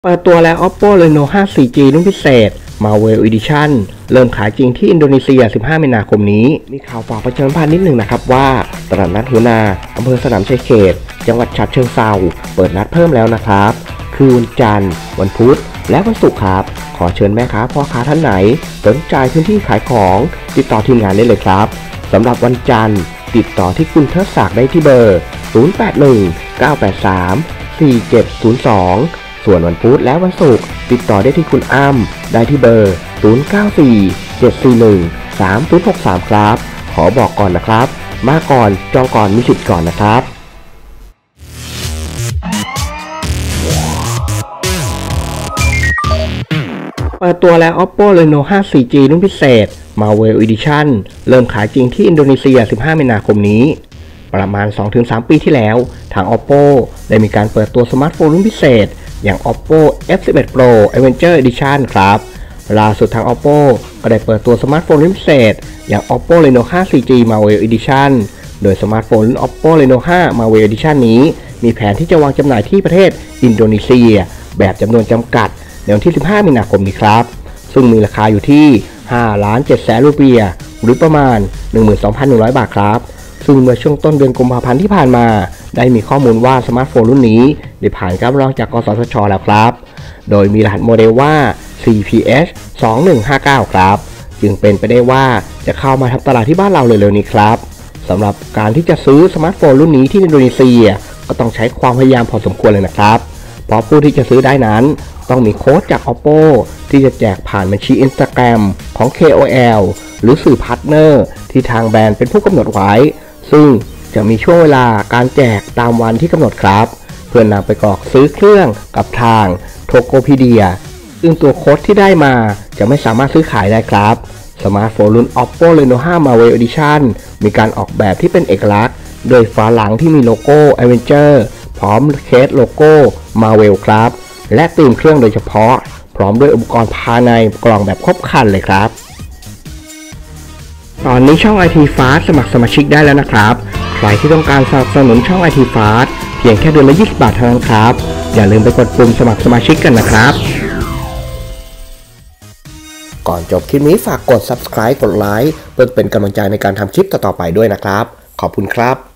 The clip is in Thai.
เปิดตัวแล้ว Oppo Reno 5 4G รุ่นพิเศษ Marvel Edition เริ่มขายจริงที่อินโดนีเซีย 15 มีนาคมนี้ มีข่าวฝากประชาสัมพันธ์นิดหนึ่งนะครับว่าตลาดนัดหัวนาอำเภอสนามชัยเขต จังหวัดฉะเชิงเทราเปิดนัดเพิ่มแล้วนะครับ คือวันจันทร์ วันพุธ และวันศุกร์ครับ ขอเชิญแม่ค้าพ่อค้าท่านไหนสนใจพื้นที่ขายของติดต่อทีมงานได้เลยครับสำหรับวันจันทร์ติดต่อที่คุณเทิดศักดิ์ได้ที่เบอร์ 0819834702ส่วนวันพุธและวันศุกร์ติดต่อได้ที่คุณอ้ำได้ที่เบอร์ 0947413063 ครับขอบอกก่อนนะครับมาก่อนจองก่อนมีสิทธิ์ก่อนนะครับเปิดตัวแล้ว Oppo Reno 5 4G รุ่นพิเศษ Marvel Edition เริ่มขายจริงที่อินโดนีเซีย 15 มีนาคมนี้ประมาณ 2-3 ปีที่แล้วทาง Oppo ได้มีการเปิดตัวสมาร์ทโฟนรุ่นพิเศษอย่าง Oppo F11 Pro Adventure Edition ครับล่าสุดทาง Oppo ก็ได้เปิดตัวสมาร์ทโฟนรุ่นพิเศษอย่าง Oppo Reno 5 4G Marvel Edition โดยสมาร์ทโฟนรุ่น Oppo Reno 5 Marvel Edition นี้มีแผนที่จะวางจำหน่ายที่ประเทศอินโดนีเซียแบบจำนวนจำกัดในวันที่ 15 มีนาคมนี้ครับซึ่งมีราคาอยู่ที่ 5,700,000 รูเปียหรือประมาณ 12,100 บาทครับซึ่งเมื่อช่วงต้นเดือนกุมภาพันธ์ที่ผ่านมาได้มีข้อมูลว่าสมาร์ทโฟนรุ่นนี้ได้ผ่านการรับรองจากกสทช.แล้วครับโดยมีรหัสโมเดลว่า CPS2159 ครับจึงเป็นไปได้ว่าจะเข้ามาทำตลาดที่บ้านเราเร็วๆนี้ครับสำหรับการที่จะซื้อสมาร์ทโฟนรุ่นนี้ที่อินโดนีเซียก็ต้องใช้ความพยายามพอสมควรเลยนะครับเพราะผู้ที่จะซื้อได้นั้นต้องมีโค้ดจาก Oppo ที่จะแจกผ่านบัญชี Instagram ของ KOL หรือสื่อพาร์ทเนอร์ที่ทางแบรนด์เป็นผู้กำหนดไว้ซึ่งจะมีช่วงเวลาการแจกตามวันที่กำหนดครับเพื่อนำไปกรอกซื้อเครื่องกับทาง Tokopedia ซึ่งตัวโค้ดที่ได้มาจะไม่สามารถซื้อขายได้ครับสมาร์ทโฟนรุ่น Oppo Reno 5 Marvel Edition มีการออกแบบที่เป็นเอกลักษณ์โดยฝาหลังที่มีโลโก้ Adventure พร้อมเคสโลโก้ Marvel ครับและตีมเครื่องโดยเฉพาะพร้อมด้วยอุปกรณ์ภายในกล่องแบบครบครันเลยครับตอนนี้ช่อง IT Fast สมัครสมาชิกได้แล้วนะครับใครที่ต้องการสนับสนุนช่อง IT Fast เพียงแค่เดือนละ20 บาทเท่านั้นครับอย่าลืมไปกดปุ่มสมัครสมาชิกกันนะครับก่อนจบคลิปนี้ฝากกด Subscribe กดไลค์เพื่อเป็นกำลังใจในการทำคลิปต่อๆไปด้วยนะครับขอบคุณครับ